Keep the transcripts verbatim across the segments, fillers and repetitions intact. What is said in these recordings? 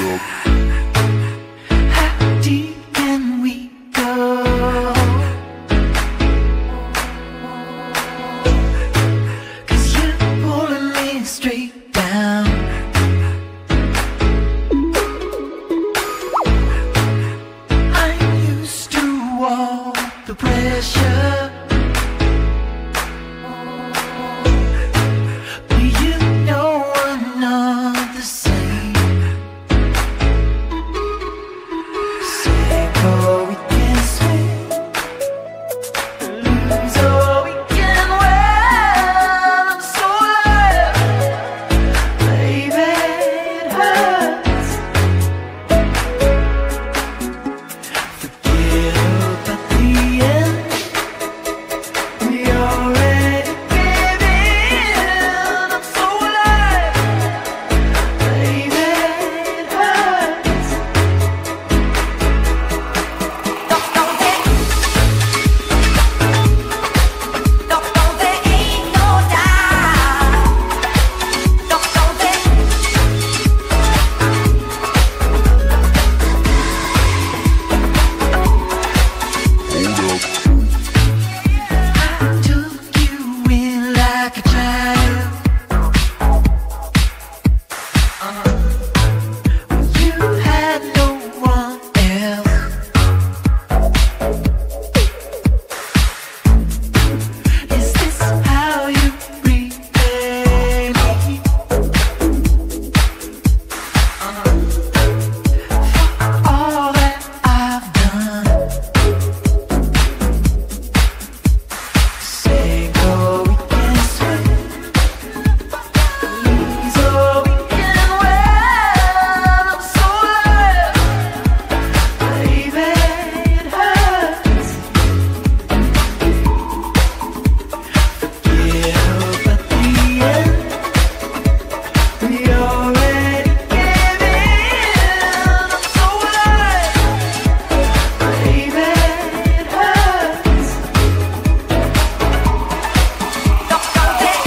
How deep can we go? 'Cause you're pulling me straight down. I'm used to all the pressure, but you know I'm not the same. Say go, we can swim, lose or we can win. I'm so alive, baby, it hurts. Forget about the end, we already gave in. I'm so alive, baby, it hurts. Don't know that, don't know there ain't no doubt. Don't know that, I took you in like a child. When you had no one else. Is this how you repay me? For all that I've done. Say go, we can swim, lose or we can win. I'm so alive, baby, it hurts. Forget about the end, we already gave in. I'm so alive, baby, it hurts. don't know that,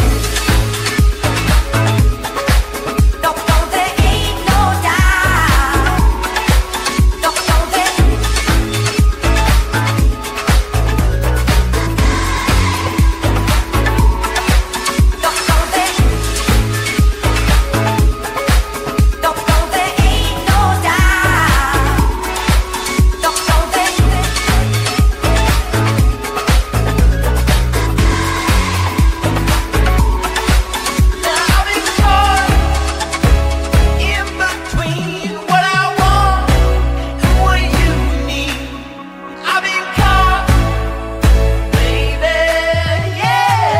don't know there ain't no doubt. Don't know that, don't know that, don't know there ain't no doubt. Don't know that. I've been caught in between what I want and what you need. I've been caught, baby, yeah.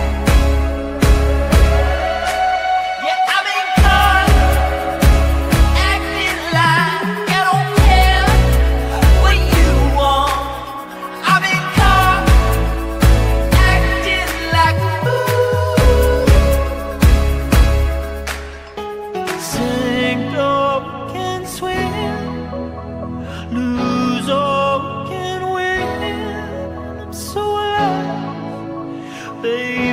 Yeah, I've been caught acting like I don't care what you want. I've been caught acting like sink or we can swim, lose or we can win. I'm so alive, baby.